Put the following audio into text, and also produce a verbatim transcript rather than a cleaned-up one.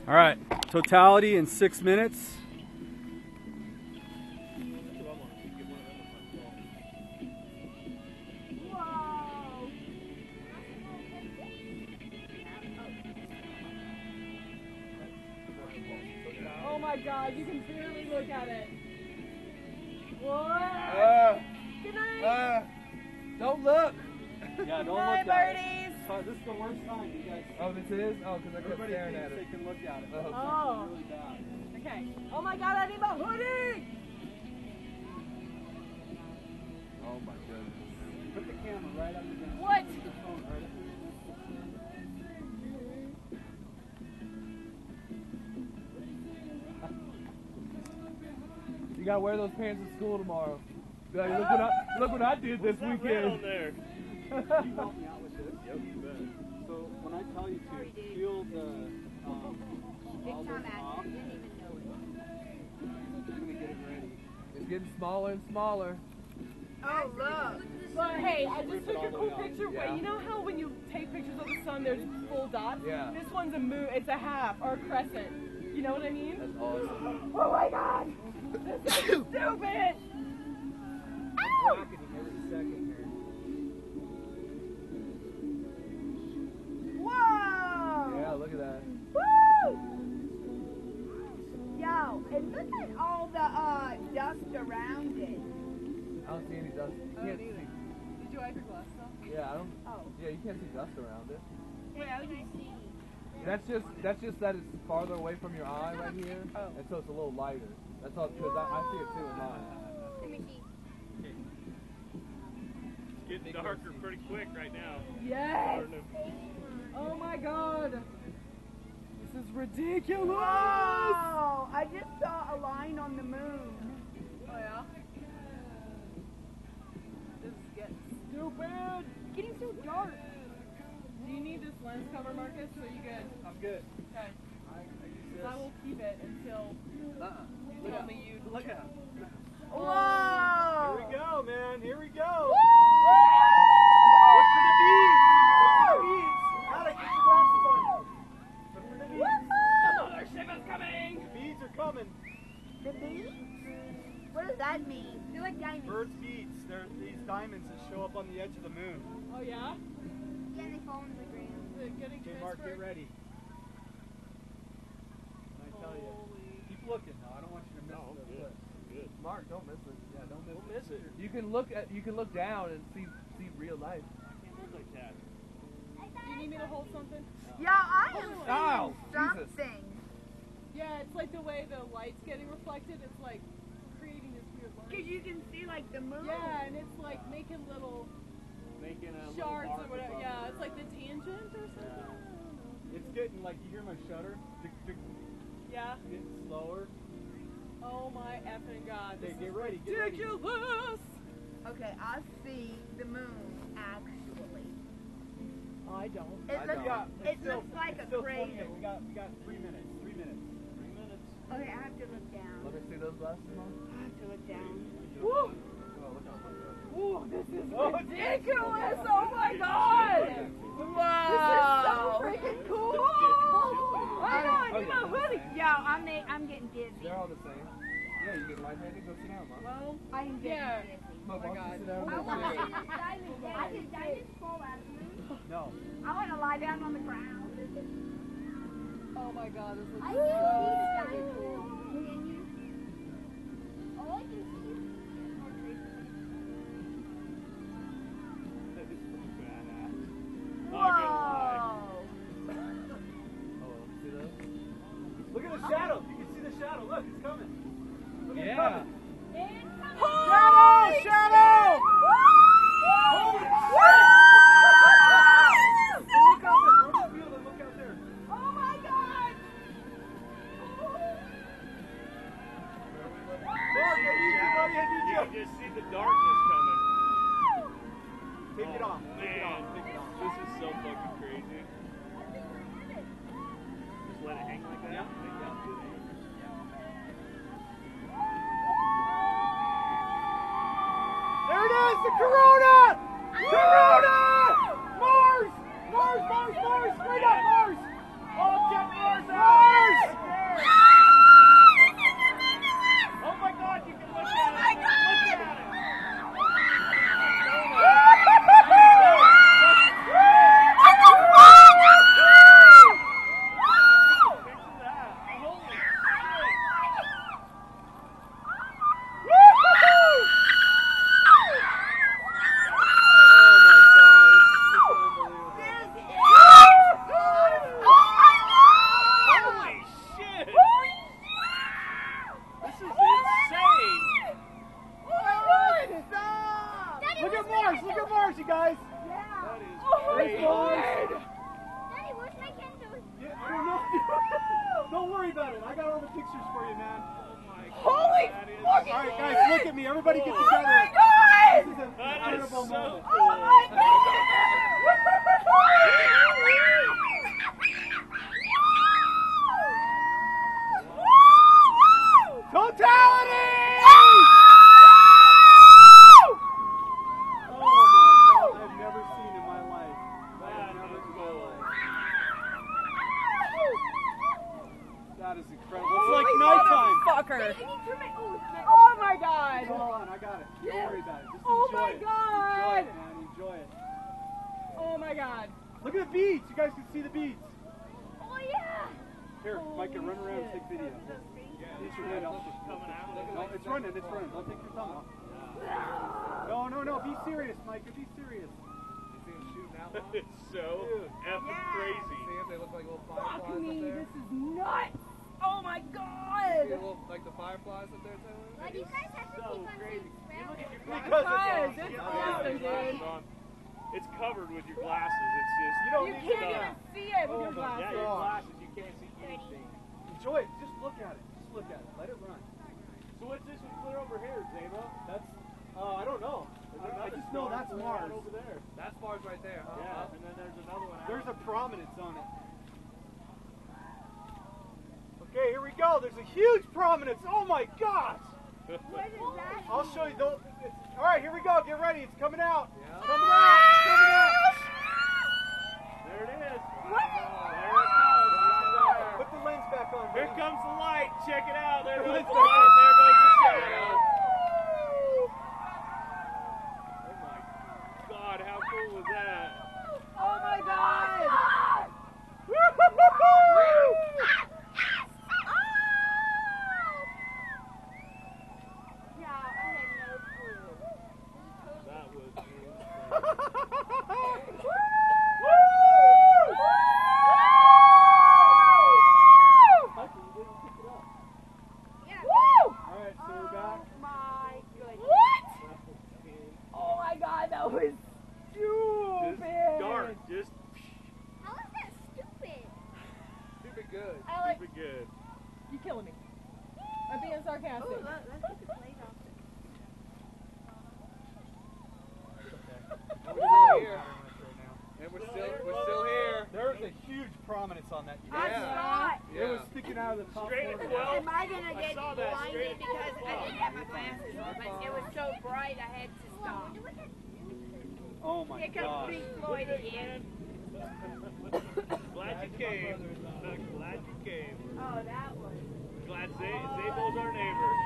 All right, totality in six minutes. Oh my God, you can barely look at it. What? Uh, Good night. uh, don't look. Yeah, don't Good night, look at birdies. it. So this is the worst time, you guys. Oh, this is? Oh, because I kept Everybody staring thinks at they it. can look at it. Oh. It's Oh. actually really bad. Okay. Oh my God, I need my hoodie. Oh my goodness. Put the camera right up against What? the phone right up against You gotta wear those pants to school tomorrow. Be like, look what I look what I did this What's that weekend. red on there? Can you help me out with this? Yep, you bet. So when I tell you to feel the um, all this off, I'm gonna get it ready. It's getting smaller and smaller. Oh, look. But hey, I just took a cool picture. Yeah. Wait, you know how when you take pictures of the sun, there's full dots? Yeah. This one's a moon. It's a half or a crescent. You know what I mean? That's awesome. Oh my God. This is stupid. Ow! Rocketing every second here. Whoa! Yeah, look at that. Woo! Yo, and look at all the uh, dust around it. I don't see any dust. You I don't can't either. see. Did you wipe your glasses off? Yeah, I don't. Oh. Yeah, you can't see dust around it. Well, you see. That's just that's just that it's farther away from your eye right here, Oh. and so it's a little lighter. That's all because I, I see it too in mine. Let me see. It's getting darker pretty quick right now. Yes! Oh my God! This is ridiculous! Wow! I just saw a line on the moon. Oh yeah? This is getting stupid! Getting so dark. Do you need this lens cover, Marcus? So you good? I'm good. Okay. I, I use this. I will keep it until Uh-uh. you Look tell at me you. Look at him. Whoa! Here we go, man. Here we go. Woo! Look for the beads. Look for the beads. Alec, get your glasses on. Look for the beads. Another ship is coming! The beads are coming. The beads? What does that mean? They're like diamonds. Bird's beads. They're these diamonds that show up on the edge of the moon. Oh yeah? Yeah, they fall into the ground. Is it getting Okay, Mark, get transferred? ready. And I tell you, Holy. keep looking though. I don't want you to miss No, the good. flip. Good. Mark, don't miss it. Yeah, don't miss, Don't miss it. You can look at you can look down and see see real life. Can't look like that. Do you need me to hold something? Yeah, I am Ow, seeing Jesus. something. Yeah, it's like the way the light's getting reflected. It's like creating this weird Cause line. you can see like the moon. Yeah, and it's like making little Making a shards little or arc whatever. above Yeah, it. it's like the tangent or something. I don't know. It's getting like you hear my shutter. Tick, tick, Yeah. getting slower. Oh my effing God. Okay, This get is ready. Get ready. ridiculous. Okay, I see the moon actually. I don't. It I looks, don't. Yeah, it it's still, looks like it's a still cradle. twenty-eight. We got we got three minutes. Three minutes. Three minutes. Okay, I have to look down. Let me see those glasses, Mark. I have to look down. Woo! Oh, look how much that- Woo! This is Oh, it's ridiculous! Oh my God! Wow. This is so freaking cool! Oh, I need my hoodie. Yeah, I'm a, I'm getting dizzy. They're all the same. Yeah, you get lightheaded. Go sit down, Mark. Well, I am getting yeah. dizzy. Mark, my why don't you God. sit down? I and want wait? to see the diamonds. I did diamonds fall out of the moon. No. I want to lie down on the ground. Oh my God, this looks I so can see the freaking diamonds. cool. Can you? All I can see is That is pretty badass. Whoa! Not gonna lie. Oh, see those? Look at the shadow. You can see the shadow. Look, it's coming. Look at it Yeah. coming. Shadow! Shadow! Holy shit! Look out there. Go to the field and look out there. Oh my God! Mark, I need you, buddy. I need You you. can just see the darkness coming. Take it Oh, off. Take it man. off. Take it off. This is so fucking crazy. Just let it hang like that. Yeah. Make that good aim. There it is, the Corona! Corona! Mars! Mars, Mars, Mars! Straight up, Mars! Oh, check Mars out! Mars! worry about it. I got all the pictures for you, man. Holy fucking All right, guys, shit! look at me. Everybody get Oh together. my god! This is an That is incredible so moment. cool. Oh my god! Totality! Oh my God, I've never seen in my life. I've never in my life. That is incredible. It's like nighttime. Fucker. I need to make. Oh, Oh my god! Hold on, I got it. Don't worry about it. Just Oh enjoy my it. God. Enjoy it, man. Enjoy it. Oh my god. Look at the beads. You guys can see the beads. oh yeah. Here, Micah, run around and take video. Use your hand. I'll Coming out. No, it's running. It's running. Don't take your thumb off. No, no, no. Be serious, Micah. Be serious. You see them shooting out? It's so effing Yeah. crazy. See if they look like little Fuck fireflies up me, there? this is nuts! Oh my See the god! little, like the fireflies up there, Taylor? Why do you guys have to So keep on crazy. saying You look at your Because glasses. it's You awesome. have to It's have your awesome, glasses on. It's covered with your glasses. It's just You don't You need can't to even see it with your Oh my yeah, glasses. your glasses. You can't see anything. Enjoy it. Just look at it. Just look at it. Let it run. So what's this one clear over here, Zabo? That's, uh, I don't know. There's I, I another just know star that's clear Mars. out over there. That's Mars right there, huh? Yeah, Up. and then there's another one. There's out. a prominence on it. Okay, here we go. There's a huge prominence. Oh my gosh! What is that? I'll show you. Those, it's, all right, here we go. Get ready. It's coming out. Yeah. It's coming out. It's coming out. There it is. What? There it comes. Right there. Put the lens back on. Here buddy. comes the light. Check it out. There goes Let's the go. light. There goes the shadow. Oh my God! How cool was that? Oh my god! Yeah, I had no clue. That was insane. Michael, you didn't pick it up. Yeah. Woo! All right, so we're back. Oh my goodness. What? That was insane. Oh my god, that was Just stupid! dark. Just How is that stupid? Stupid good. I like, super good. you killing me. I'm being sarcastic. Ooh, let, let's get the plate off. And we're still here. And we're still, we're still here. There's a huge prominence on that. You I guys- Yeah. saw it. It was sticking out of the top Straight at corner. twelve. Am I gonna I get saw that straight blinded at because I twelve didn't have my glasses on? But it was so bright I had to stop. Oh my Here comes gosh. Pink Floyd again. Glad you came. Glad you came. Oh, that was. Glad Z- Zabo's our neighbor.